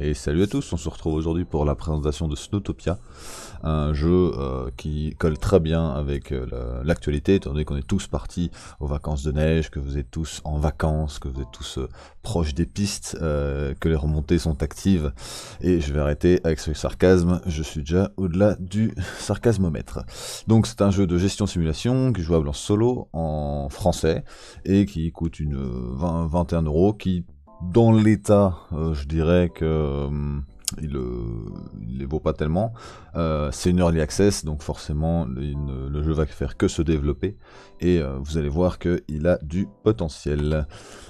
Et salut à tous, on se retrouve aujourd'hui pour la présentation de Snowtopia, un jeu qui colle très bien avec l'actualité, étant donné qu'on est tous partis aux vacances de neige, que vous êtes tous en vacances, que vous êtes tous proches des pistes, que les remontées sont actives. Et je vais arrêter avec ce sarcasme, je suis déjà au-delà du sarcasmomètre. Donc c'est un jeu de gestion-simulation qui est jouable en solo, en français, et qui coûte 21 euros, qui dans l'état, je dirais que il les vaut pas tellement. C'est une early access, donc forcément le jeu va faire que se développer, et vous allez voir qu'il a du potentiel.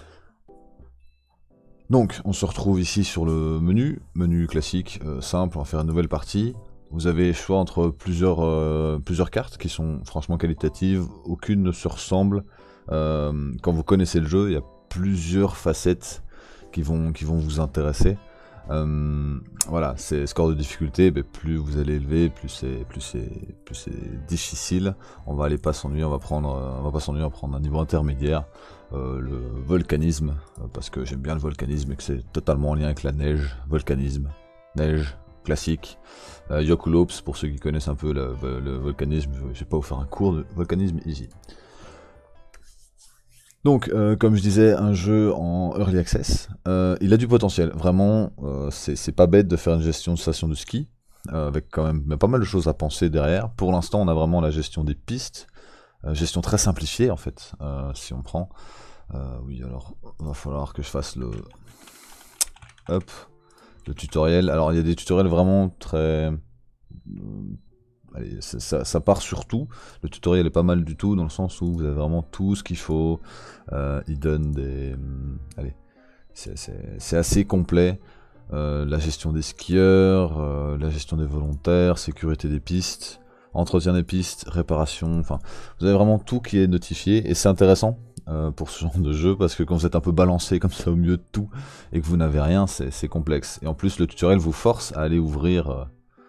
Donc on se retrouve ici sur le menu classique, simple, on va faire une nouvelle partie. Vous avez le choix entre plusieurs cartes qui sont franchement qualitatives, aucune ne se ressemble. Quand vous connaissez le jeu, il y a plusieurs facettes qui vont vous intéresser. Voilà, c'est score de difficulté, mais plus vous allez élever, plus c'est difficile. On va pas s'ennuyer, on va pas s'ennuyer, on va prendre un niveau intermédiaire, le volcanisme, parce que j'aime bien le volcanisme et que c'est totalement en lien avec la neige. Volcanisme, neige, classique. Yokulops, pour ceux qui connaissent un peu le volcanisme, je vais pas vous faire un cours de volcanisme easy. Donc, comme je disais, un jeu en early access, il a du potentiel, vraiment, c'est pas bête de faire une gestion de station de ski, avec quand même pas mal de choses à penser derrière. Pour l'instant, on a vraiment la gestion des pistes, gestion très simplifiée en fait, si on prend. Oui, alors, va falloir que je fasse hop, le tutoriel. Alors, il y a des tutoriels vraiment très... Allez, ça part sur tout. Le tutoriel est pas mal du tout, dans le sens où vous avez vraiment tout ce qu'il faut. Il donne des... allez, c'est assez complet. La gestion des skieurs, la gestion des volontaires, sécurité des pistes, entretien des pistes, réparation, enfin, vous avez vraiment tout qui est notifié, et c'est intéressant pour ce genre de jeu, parce que quand vous êtes un peu balancé comme ça au milieu de tout, et que vous n'avez rien, c'est complexe. Et en plus, le tutoriel vous force à aller ouvrir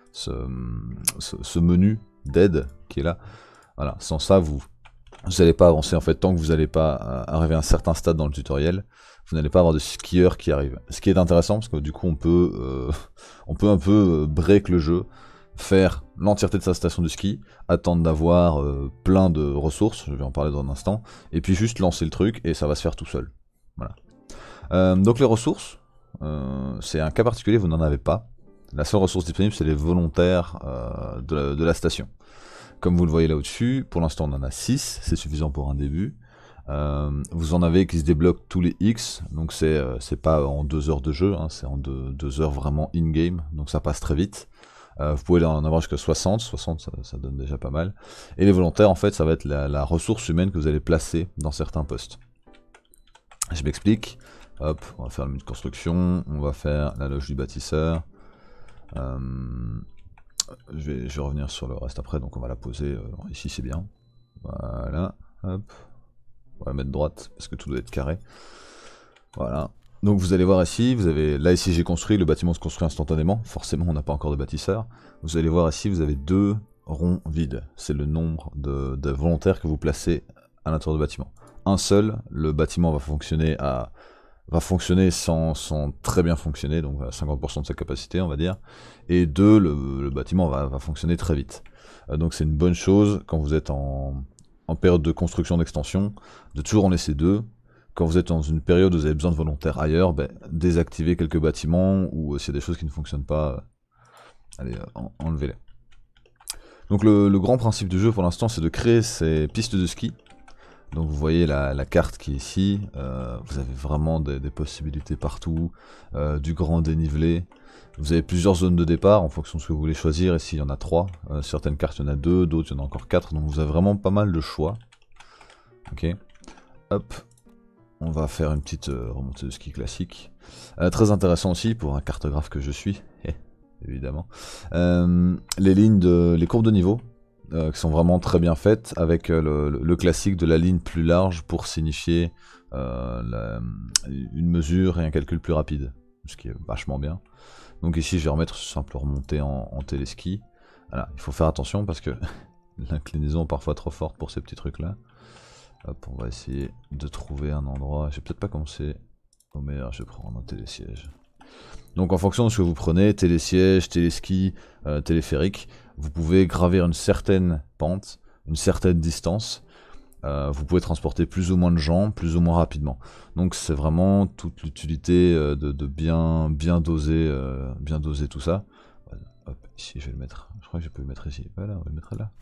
ce menu d'aide qui est là. Voilà, sans ça, vous n'allez pas avancer en fait, tant que vous n'allez pas arriver à un certain stade dans le tutoriel, vous n'allez pas avoir de skieurs qui arrivent. Ce qui est intéressant, parce que du coup on peut un peu break le jeu, faire l'entièreté de sa station de ski, attendre d'avoir plein de ressources, je vais en parler dans un instant, et puis juste lancer le truc et ça va se faire tout seul. Voilà. Donc les ressources, c'est un cas particulier, vous n'en avez pas. La seule ressource disponible, c'est les volontaires de la station. Comme vous le voyez là au-dessus, pour l'instant on en a 6, c'est suffisant pour un début. Vous en avez qui se débloquent tous les X, donc c'est pas en 2 heures de jeu, hein, c'est en 2 heures vraiment in-game, donc ça passe très vite. Vous pouvez en avoir jusqu'à 60 ça donne déjà pas mal. Et les volontaires, en fait, ça va être la ressource humaine que vous allez placer dans certains postes. Je m'explique. Hop, on va faire le menu de construction, on va faire la loge du bâtisseur. Je vais revenir sur le reste après, donc on va la poser ici, c'est bien. Voilà, hop. On va la mettre droite, parce que tout doit être carré. Voilà. Donc vous allez voir ici, vous avez là ici j'ai construit, le bâtiment se construit instantanément, forcément on n'a pas encore de bâtisseur. Vous allez voir ici, vous avez 2 ronds vides, c'est le nombre de volontaires que vous placez à l'intérieur du bâtiment. Un seul, le bâtiment va fonctionner sans très bien fonctionner, donc à 50% de sa capacité on va dire, et 2, le bâtiment va fonctionner très vite. Donc c'est une bonne chose quand vous êtes en période de construction d'extension, de toujours en laisser 2. Quand vous êtes dans une période où vous avez besoin de volontaires ailleurs, désactivez quelques bâtiments, ou s'il y a des choses qui ne fonctionnent pas, allez, enlevez-les. Donc le grand principe du jeu pour l'instant, c'est de créer ces pistes de ski. Donc vous voyez la carte qui est ici, vous avez vraiment des possibilités partout, du grand dénivelé. Vous avez plusieurs zones de départ en fonction de ce que vous voulez choisir, ici il y en a 3, certaines cartes il y en a 2, d'autres il y en a encore 4, donc vous avez vraiment pas mal de choix. Ok, hop, on va faire une petite remontée de ski classique. Très intéressant aussi pour un cartographe que je suis, évidemment. Les courbes de niveau, qui sont vraiment très bien faites, avec le classique de la ligne plus large pour signifier une mesure et un calcul plus rapide, ce qui est vachement bien. Donc ici je vais remettre ce simple remontée en téléski. Voilà, il faut faire attention parce que l'inclinaison est parfois trop forte pour ces petits trucs là. Hop, on va essayer de trouver un endroit, je vais peut-être pas commencer au meilleur, je vais prendre un télésiège. Donc en fonction de ce que vous prenez, télésiège, téléski, téléphérique, vous pouvez gravir une certaine pente, une certaine distance. Vous pouvez transporter plus ou moins de gens, plus ou moins rapidement. Donc c'est vraiment toute l'utilité de bien doser tout ça. Hop, ici je vais le mettre. Je crois que je peux le mettre ici. Voilà, on va le mettre là.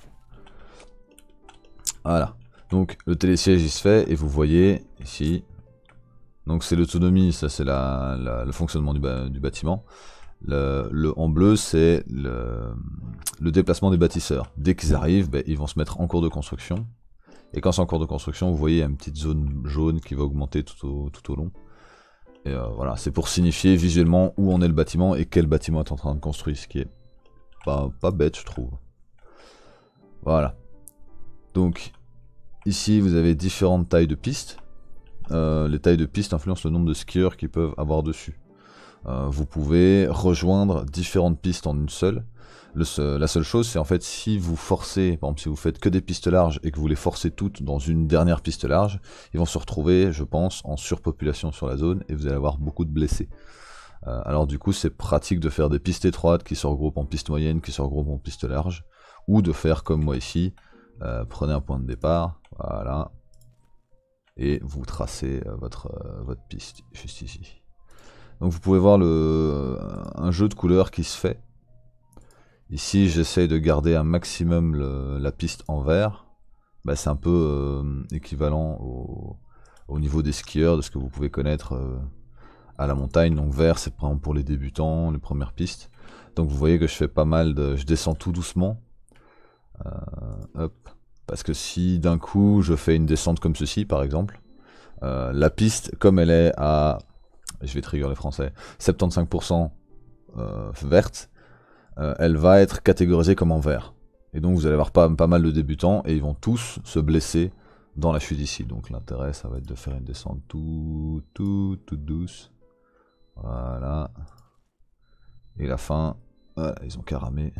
Voilà. Donc le télésiège il se fait et vous voyez ici. Donc c'est l'autonomie, ça c'est le fonctionnement du bâtiment. En bleu c'est le déplacement des bâtisseurs. Dès qu'ils arrivent, ils vont se mettre en cours de construction. Et quand c'est en cours de construction, vous voyez, il y a une petite zone jaune qui va augmenter tout au long. Et voilà, c'est pour signifier visuellement où en est le bâtiment et quel bâtiment est en train de construire, ce qui est pas bête, je trouve. Voilà. Donc, ici, vous avez différentes tailles de pistes. Les tailles de pistes influencent le nombre de skieurs qu'ils peuvent avoir dessus. Vous pouvez rejoindre différentes pistes en une seule. La seule chose, c'est en fait si vous forcez, par exemple si vous faites que des pistes larges et que vous les forcez toutes dans une dernière piste large, ils vont se retrouver, je pense, en surpopulation sur la zone et vous allez avoir beaucoup de blessés. Alors du coup, c'est pratique de faire des pistes étroites qui se regroupent en pistes moyennes, qui se regroupent en pistes larges, ou de faire comme moi ici, prenez un point de départ, voilà, et vous tracez votre piste juste ici. Donc vous pouvez voir un jeu de couleurs qui se fait. Ici, j'essaye de garder un maximum la piste en vert. C'est un peu équivalent au niveau des skieurs, de ce que vous pouvez connaître à la montagne. Donc vert, c'est par exemple pour les débutants, les premières pistes. Donc vous voyez que je fais pas mal je descends tout doucement. Hop. Parce que si d'un coup, je fais une descente comme ceci, par exemple, la piste, comme elle est à, je vais trigger les français, 75% verte, elle va être catégorisée comme en vert. Et donc vous allez avoir pas mal de débutants et ils vont tous se blesser dans la chute ici. Donc l'intérêt ça va être de faire une descente toute douce. Voilà. Et la fin, voilà, ils ont qu'à ramer.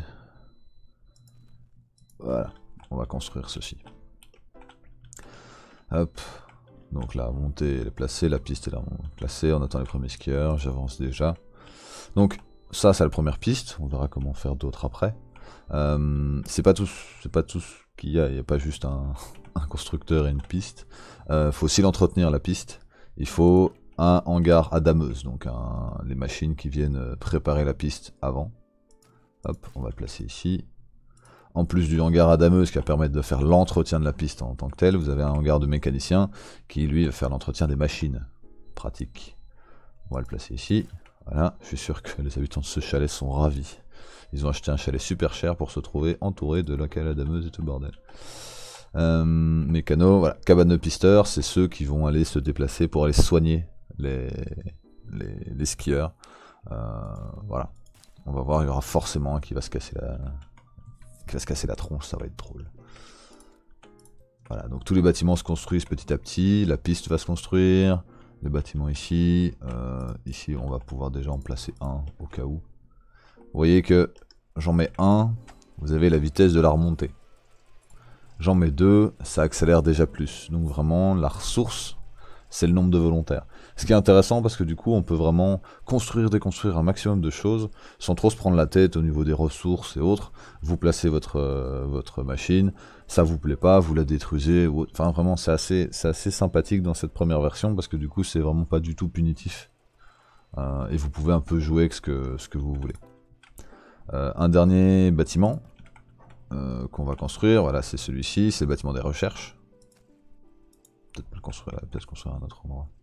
Voilà, on va construire ceci. Hop. Donc la montée elle est placée, la piste est là placée, on attend les premiers skieurs, j'avance déjà. Donc ça c'est la première piste, on verra comment faire d'autres après. C'est pas tout ce qu'il y a, il n'y a pas juste un constructeur et une piste. Faut aussi l'entretenir la piste. Il faut un hangar à dameuse, donc les machines qui viennent préparer la piste avant. Hop, on va le placer ici. En plus du hangar à dameuse qui va permettre de faire l'entretien de la piste en tant que tel, vous avez un hangar de mécanicien qui lui va faire l'entretien des machines. Pratique. On va le placer ici. Voilà, je suis sûr que les habitants de ce chalet sont ravis. Ils ont acheté un chalet super cher pour se trouver entouré de local à dameuse et tout le bordel. Mécano, voilà, cabane de pisteurs, c'est ceux qui vont aller se déplacer pour aller soigner les skieurs. Voilà, on va voir, il y aura forcément un qui va se casser la tronche, ça va être drôle. Voilà, donc tous les bâtiments se construisent petit à petit, la piste va se construire, les bâtiments ici, ici on va pouvoir déjà en placer un au cas où. Vous voyez que j'en mets un, vous avez la vitesse de la remontée. J'en mets deux, ça accélère déjà plus. Donc vraiment, la ressource, c'est le nombre de volontaires. Ce qui est intéressant parce que du coup, on peut vraiment construire, déconstruire un maximum de choses sans trop se prendre la tête au niveau des ressources et autres. Vous placez votre machine, ça vous plaît pas, vous la détruisez. Enfin vraiment, c'est assez sympathique dans cette première version parce que du coup, c'est vraiment pas du tout punitif. Et vous pouvez un peu jouer avec ce que vous voulez. Un dernier bâtiment qu'on va construire, voilà, c'est celui-ci, c'est le bâtiment des recherches. Peut-être pas le construire là, peut-être construire à un autre endroit.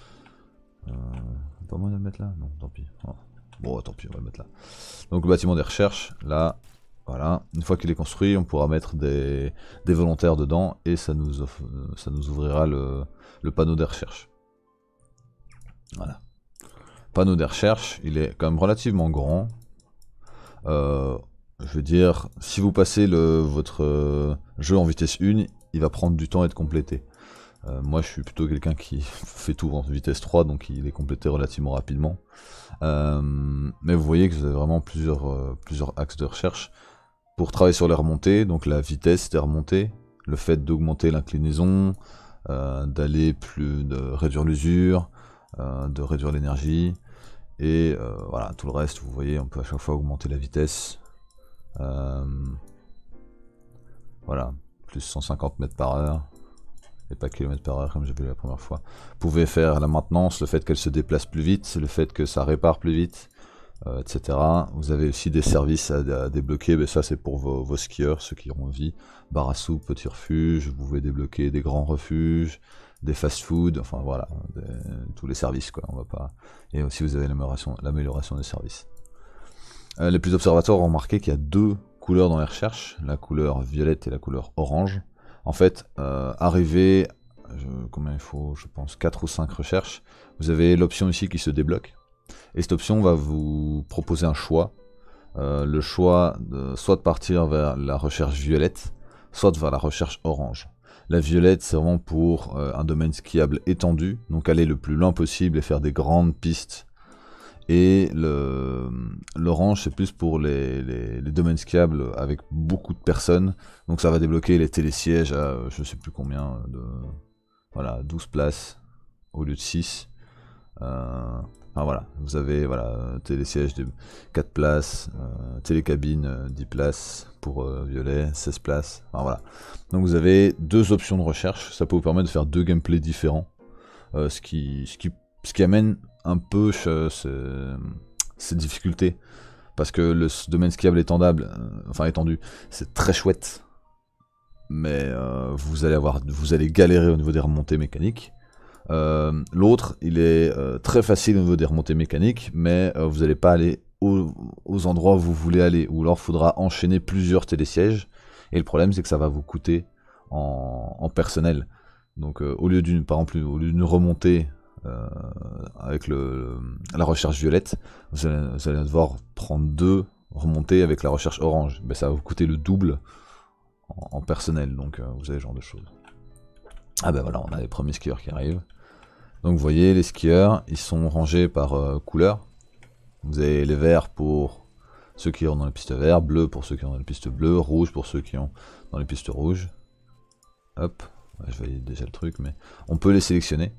Pas moyen de le mettre là? Non, tant pis. Oh. Bon, tant pis, on va le mettre là. Donc le bâtiment des recherches, là, voilà. Une fois qu'il est construit, on pourra mettre des volontaires dedans et ça nous ouvrira le panneau des recherches. Voilà. Panneau des recherches, il est quand même relativement grand. Je veux dire, si vous passez votre jeu en vitesse 1, il va prendre du temps à être complété. Moi je suis plutôt quelqu'un qui fait tout en vitesse 3, donc il est complété relativement rapidement. Mais vous voyez que vous avez vraiment plusieurs axes de recherche pour travailler sur les remontées, donc la vitesse des remontées, le fait d'augmenter l'inclinaison, de réduire l'usure, de réduire l'énergie, Et voilà, tout le reste, vous voyez, on peut à chaque fois augmenter la vitesse. Voilà, plus 150 mètres par heure. Et pas kilomètres par heure comme j'ai vu la première fois. Vous pouvez faire la maintenance, le fait qu'elle se déplace plus vite, le fait que ça répare plus vite, etc. Vous avez aussi des services à débloquer, mais ça c'est pour vos skieurs, ceux qui ont envie. Bar à soupe, petit refuge, vous pouvez débloquer des grands refuges, des fast-food, enfin voilà, tous les services quoi, on va pas... Et aussi vous avez l'amélioration des services. Les plus observateurs ont remarqué qu'il y a deux couleurs dans les recherches, la couleur violette et la couleur orange. En fait, arrivé, combien il faut, je pense 4 ou 5 recherches, vous avez l'option ici qui se débloque. Et cette option va vous proposer un choix. Le choix soit de partir vers la recherche violette, soit vers la recherche orange. La violette, c'est vraiment pour un domaine skiable étendu, donc aller le plus loin possible et faire des grandes pistes. Et l'orange, c'est plus pour les domaines skiables avec beaucoup de personnes. Donc ça va débloquer les télésièges à je sais plus combien, voilà, 12 places au lieu de 6. Enfin voilà, vous avez télésièges de 4 places, télécabine 10 places pour violet, 16 places. Enfin voilà. Donc vous avez deux options de recherche, ça peut vous permettre de faire deux gameplays différents. Ce qui amène un peu ces difficultés. Parce que le domaine skiable étendu, c'est très chouette. Mais vous allez galérer au niveau des remontées mécaniques. L'autre, il est très facile au niveau des remontées mécaniques, mais vous n'allez pas aller aux endroits où vous voulez aller, ou alors il faudra enchaîner plusieurs télésièges, et le problème c'est que ça va vous coûter en personnel. Donc au lieu d'une remontée avec la recherche violette, vous allez devoir prendre deux remontées avec la recherche orange, mais ça va vous coûter le double en personnel, donc vous avez ce genre de choses. Ah ben voilà, on a les premiers skieurs qui arrivent. Donc vous voyez, les skieurs, ils sont rangés par couleur. Vous avez les verts pour ceux qui sont dans les pistes vertes, bleu pour ceux qui sont dans les pistes bleues, rouge pour ceux qui sont dans les pistes rouges. Hop, je valide déjà le truc, mais on peut les sélectionner.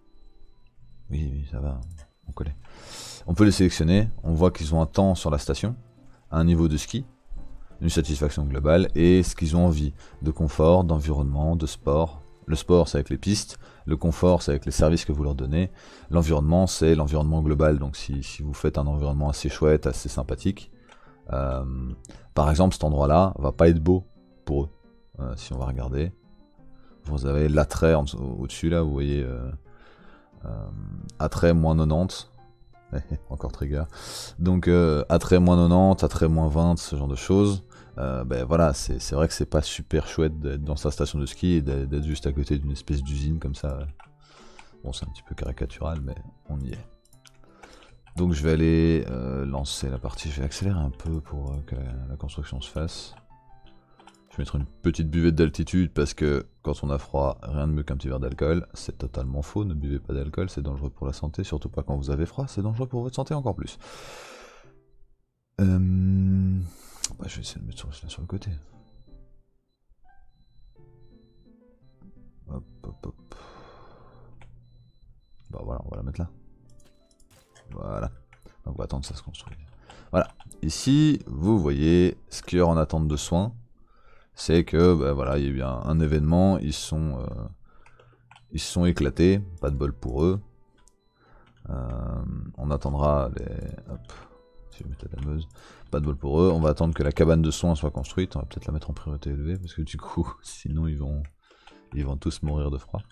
Oui, ça va, on connaît. On peut les sélectionner, on voit qu'ils ont un temps sur la station, un niveau de ski, une satisfaction globale, et ce qu'ils ont envie, de confort, d'environnement, de sport. Le sport, c'est avec les pistes. Le confort, c'est avec les services que vous leur donnez. L'environnement, c'est l'environnement global. Donc si vous faites un environnement assez chouette, assez sympathique, par exemple, cet endroit-là va pas être beau pour eux. Si on va regarder, vous avez l'attrait au-dessus là, vous voyez attrait moins 90. Encore trigger. Donc attrait moins 90, attrait moins 20, ce genre de choses. Ben voilà, c'est vrai que c'est pas super chouette d'être dans sa station de ski et d'être juste à côté d'une espèce d'usine comme ça. Bon, c'est un petit peu caricatural, mais on y est. Donc je vais aller lancer la partie, je vais accélérer un peu pour que la construction se fasse. Je vais mettre une petite buvette d'altitude parce que quand on a froid, rien de mieux qu'un petit verre d'alcool. C'est totalement faux, ne buvez pas d'alcool, c'est dangereux pour la santé, surtout pas quand vous avez froid, c'est dangereux pour votre santé encore plus. Bah, je vais essayer de mettre celui-là sur le côté. Hop, hop, hop. Bah voilà, on va la mettre là. Voilà. Donc on va attendre que ça se construise. Voilà. Ici, vous voyez, skieur en attente de soins. C'est que, bah, voilà, il y a eu un événement, ils se sont éclatés, pas de bol pour eux. On attendra les... Hop. Si je mettais la meuse, pas de bol pour eux, on va attendre que la cabane de soins soit construite, on va peut-être la mettre en priorité élevée, parce que du coup, sinon ils vont tous mourir de froid.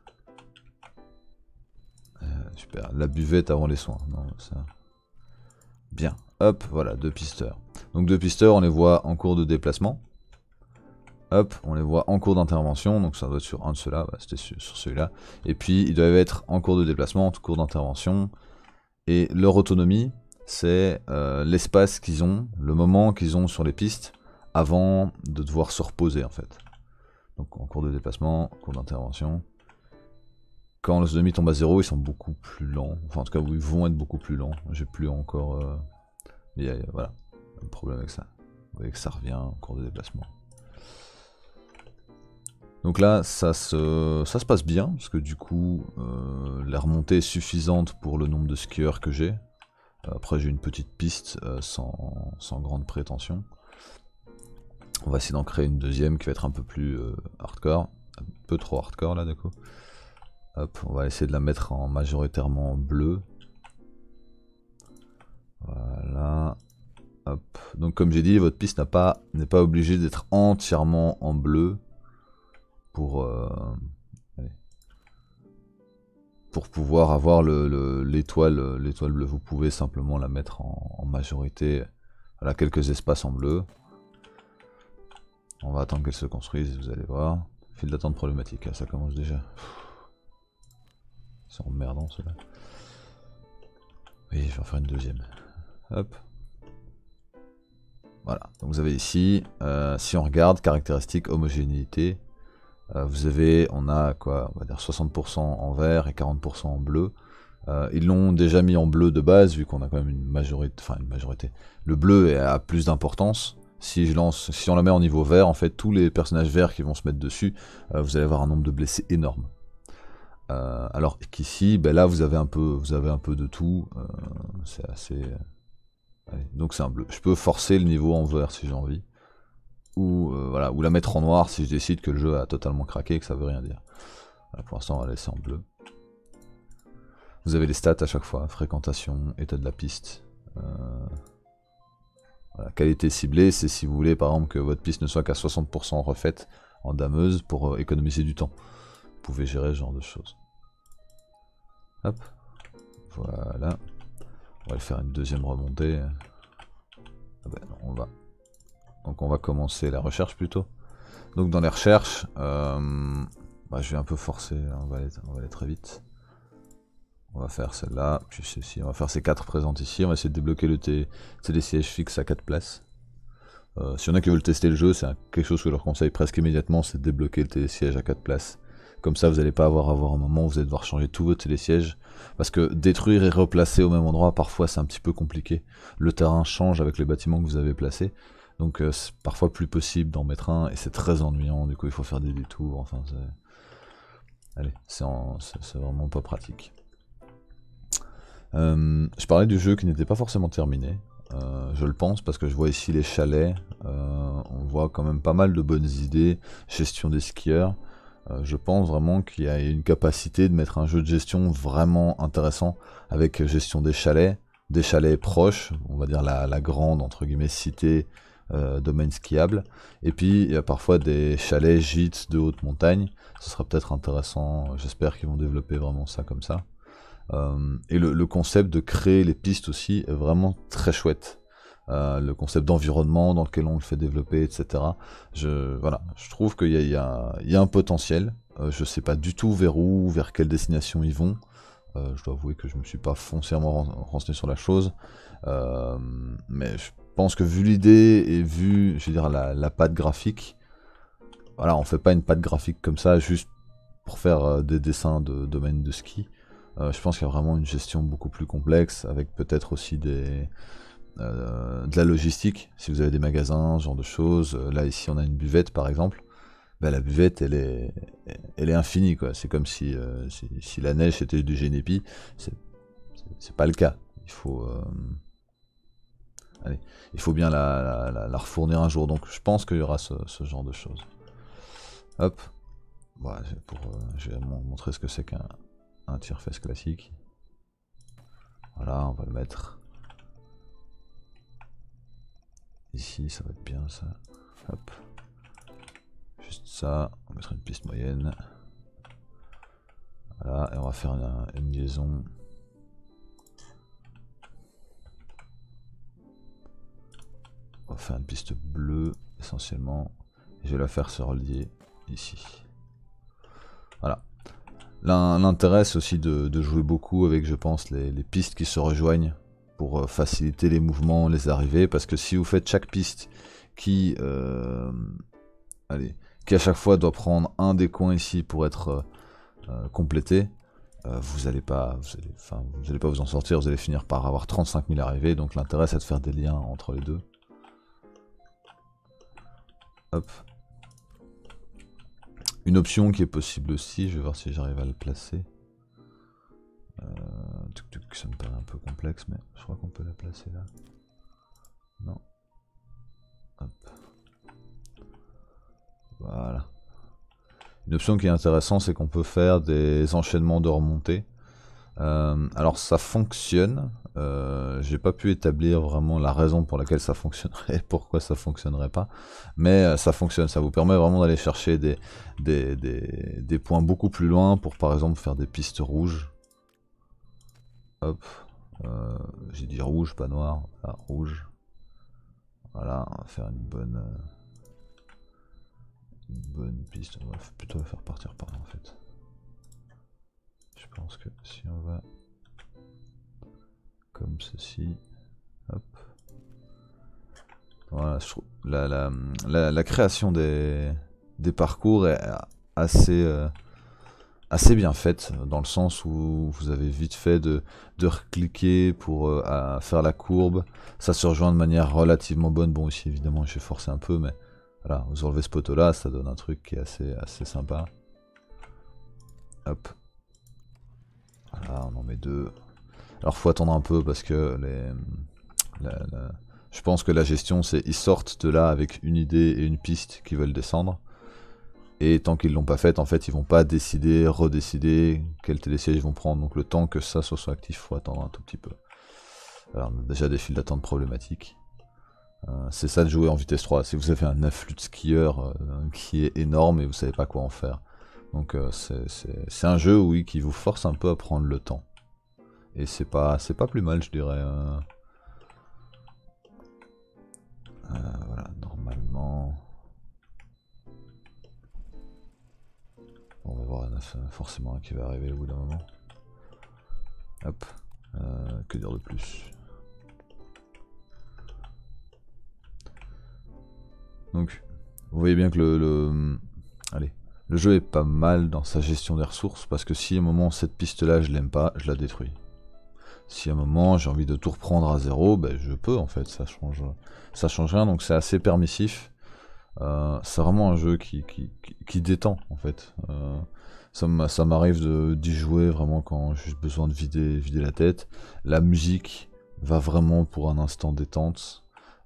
Super, la buvette avant les soins, non, ça... Bien, hop, voilà, deux pisteurs. Donc deux pisteurs, on les voit en cours de déplacement. Hop, on les voit en cours d'intervention, donc ça doit être sur un de ceux-là, bah, c'était sur celui-là. Et puis, ils doivent être en cours de déplacement, en cours d'intervention. Et leur autonomie, c'est l'espace qu'ils ont, le moment qu'ils ont sur les pistes, avant de devoir se reposer en fait. Donc en cours de déplacement, en cours d'intervention. Quand l'autonomie tombe à 0, ils sont beaucoup plus lents. Enfin en tout cas, ils vont être beaucoup plus lents. J'ai plus encore... voilà, un problème avec ça. Vous voyez que ça revient en cours de déplacement. Donc là, ça se passe bien, parce que du coup, la remontée est suffisante pour le nombre de skieurs que j'ai. Après j'ai une petite piste sans grande prétention. On va essayer d'en créer une deuxième qui va être un peu plus hardcore. Un peu trop hardcore là du coup. Hop, on va essayer de la mettre en majoritairement en bleu. Voilà. Hop. Donc comme j'ai dit, votre piste n'est pas obligée d'être entièrement en bleu pour pouvoir avoir l'étoile bleue. Vous pouvez simplement la mettre en majorité. Voilà, quelques espaces en bleu. On va attendre qu'elle se construise, vous allez voir. File d'attente problématique, ça commence déjà. C'est emmerdant cela. Oui, je vais en faire une deuxième. Hop. Voilà, donc vous avez ici, si on regarde, caractéristiques, homogénéité, on a quoi, on va dire 60% en vert et 40% en bleu. Ils l'ont déjà mis en bleu de base, vu qu'on a quand même une majorité. Le bleu a plus d'importance. Si on la met en niveau vert, en fait, tous les personnages verts qui vont se mettre dessus, vous allez avoir un nombre de blessés énorme. Alors qu'ici, ben là, vous avez un peu de tout. C'est assez. Allez, donc c'est un bleu. Je peux forcer le niveau en vert si j'ai envie. Ou voilà, ou la mettre en noir si je décide que le jeu a totalement craqué et que ça veut rien dire. Voilà, pour l'instant, on va la laisser en bleu. Vous avez les stats à chaque fois, fréquentation, état de la piste. Voilà, qualité ciblée, c'est si vous voulez par exemple que votre piste ne soit qu'à 60% refaite en dameuse pour économiser du temps. Vous pouvez gérer ce genre de choses. Hop, voilà. On va le faire une deuxième remontée. Ah ben non, donc on va commencer la recherche plutôt. Donc dans les recherches, je vais un peu forcer, on va aller très vite. On va faire celle-là, puis celle-ci, on va faire ces 4 présentes ici, on va essayer de débloquer le télésiège fixe à 4 places. S'il y en a qui veulent tester le jeu, c'est quelque chose que je leur conseille presque immédiatement, c'est de débloquer le télésiège à 4 places. Comme ça vous n'allez pas avoir un moment où vous allez devoir changer tout votre télésiège. Parce que détruire et replacer au même endroit, parfois c'est un petit peu compliqué. Le terrain change avec les bâtiments que vous avez placés. Donc c'est parfois plus possible d'en mettre un et c'est très ennuyant, du coup il faut faire des détours, enfin allez, c'est vraiment pas pratique. Je parlais du jeu qui n'était pas forcément terminé, je le pense parce que je vois ici les chalets, on voit quand même pas mal de bonnes idées, gestion des skieurs. Je pense vraiment qu'il y a une capacité de mettre un jeu de gestion vraiment intéressant avec gestion des chalets proches, on va dire la grande entre guillemets cité, domaine skiable, et puis il y a parfois des chalets gîtes de haute montagne. Ce sera peut-être intéressant, j'espère qu'ils vont développer vraiment ça comme ça. Et le concept de créer les pistes aussi est vraiment très chouette. Le concept d'environnement dans lequel on le fait développer, etc. Voilà, je trouve qu'il y a un potentiel. Je sais pas du tout vers quelle destination ils vont. Je dois avouer que je me suis pas foncièrement renseigné sur la chose. Mais je pense que vu l'idée et vu, je veux dire, la patte graphique, voilà, on fait pas une patte graphique comme ça juste pour faire des dessins de domaine de ski. Je pense qu'il y a vraiment une gestion beaucoup plus complexe, avec peut-être aussi de la logistique, si vous avez des magasins, ce genre de choses. Là ici on a une buvette par exemple, bah, la buvette elle est infinie quoi. C'est comme si la neige était du Génépi, c'est pas le cas. Il faut bien la refournir un jour, donc je pense qu'il y aura ce genre de choses. Hop, voilà, je vais montrer ce que c'est qu'un tire-fesse classique. Voilà, on va le mettre ici, ça va être bien ça. Hop. Juste ça, on mettra une piste moyenne. Voilà, et on va faire une liaison. On va faire une piste bleue essentiellement. Et je vais la faire se relier ici. Voilà. L'intérêt c'est aussi de jouer beaucoup avec, je pense, les pistes qui se rejoignent pour faciliter les mouvements, les arrivées, parce que si vous faites chaque piste qui à chaque fois doit prendre un des coins ici pour être complété, vous allez pas vous en sortir, vous allez finir par avoir 35 000 arrivées, donc l'intérêt c'est de faire des liens entre les deux. Hop. Une option qui est possible aussi, je vais voir si j'arrive à le placer. que ça me paraît un peu complexe, mais je crois qu'on peut la placer là. Non. Hop. Voilà. Une option qui est intéressante, c'est qu'on peut faire des enchaînements de remontée. Alors ça fonctionne. J'ai pas pu établir vraiment la raison pour laquelle ça fonctionnerait, pourquoi ça fonctionnerait pas, mais ça fonctionne. Ça vous permet vraiment d'aller chercher des points beaucoup plus loin pour par exemple faire des pistes rouges. Hop, j'ai dit rouge, pas noir. Voilà, rouge. Voilà, on va faire une bonne piste. On va plutôt la faire partir par là en fait. Je pense que si on va comme ceci, hop. Voilà, je trouve la création des parcours est assez bien faite, dans le sens où vous avez vite fait de recliquer pour faire la courbe. Ça se rejoint de manière relativement bonne. Bon, ici évidemment j'ai forcé un peu, mais voilà, vous enlevez ce poteau là, ça donne un truc qui est assez sympa. Hop. Voilà, on en met deux. Alors faut attendre un peu parce que je pense que la gestion c'est ils sortent de là avec une idée et une piste qu'ils veulent descendre. Et tant qu'ils l'ont pas faite, en fait, ils vont pas décider, redécider quel télésiège ils vont prendre. Donc le temps que ça soit actif, faut attendre un tout petit peu. Alors on a déjà des files d'attente problématiques. C'est ça de jouer en vitesse 3. Si vous avez un afflux de skieurs qui est énorme et vous savez pas quoi en faire. Donc c'est un jeu, oui, qui vous force un peu à prendre le temps. Et c'est pas plus mal, je dirais. Voilà, normalement. On va voir forcément un qui va arriver au bout d'un moment. Hop. Que dire de plus? Donc, vous voyez bien que le jeu est pas mal dans sa gestion des ressources, parce que si à un moment cette piste là je l'aime pas, je la détruis. Si à un moment j'ai envie de tout reprendre à zéro, ben je peux en fait, ça change rien, donc c'est assez permissif. C'est vraiment un jeu qui détend en fait. Ça m'arrive d'y jouer vraiment quand j'ai besoin de vider la tête. La musique va vraiment pour un instant détente.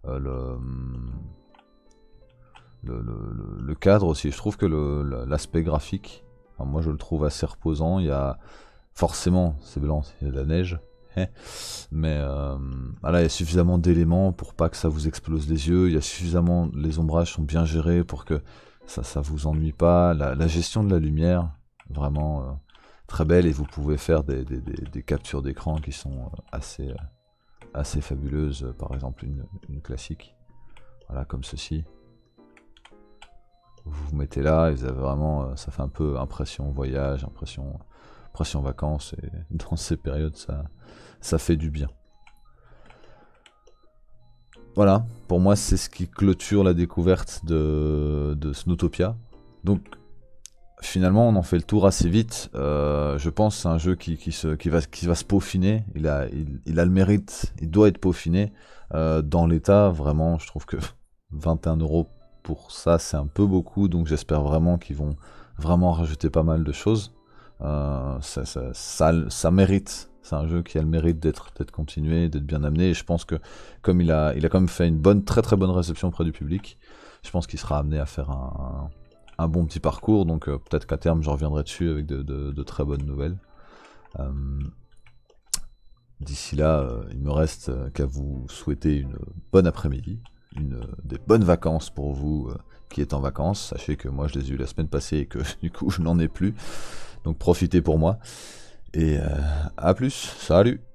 Le cadre aussi, je trouve que l'aspect graphique, enfin, moi je le trouve assez reposant. Il y a forcément, c'est blanc, il y a de la neige, mais voilà, il y a suffisamment d'éléments pour pas que ça vous explose les yeux. Il y a suffisamment, les ombrages sont bien gérés pour que ça vous ennuie pas. La gestion de la lumière, vraiment très belle, et vous pouvez faire des captures d'écran qui sont assez fabuleuses. Par exemple une classique, voilà, comme ceci. Vous vous mettez là et vous avez vraiment, ça fait un peu impression voyage, impression vacances, et dans ces périodes ça fait du bien. Voilà, pour moi c'est ce qui clôture la découverte de Snowtopia. Donc finalement on en fait le tour assez vite. Je pense que c'est un jeu qui va se peaufiner. Il a le mérite, il doit être peaufiné. Dans l'état, vraiment, je trouve que 21 € pour ça c'est un peu beaucoup, donc j'espère vraiment qu'ils vont vraiment rajouter pas mal de choses. Ça mérite, c'est un jeu qui a le mérite d'être continué, d'être bien amené, et je pense que comme il a quand même fait une très bonne réception auprès du public, je pense qu'il sera amené à faire un bon petit parcours, donc peut-être qu'à terme je reviendrai dessus avec de très bonnes nouvelles. D'ici là, il me reste qu'à vous souhaiter une bonne après-midi, des bonnes vacances pour vous qui êtes en vacances. Sachez que moi je les ai eu la semaine passée et que du coup je n'en ai plus, donc profitez pour moi, et à plus, salut.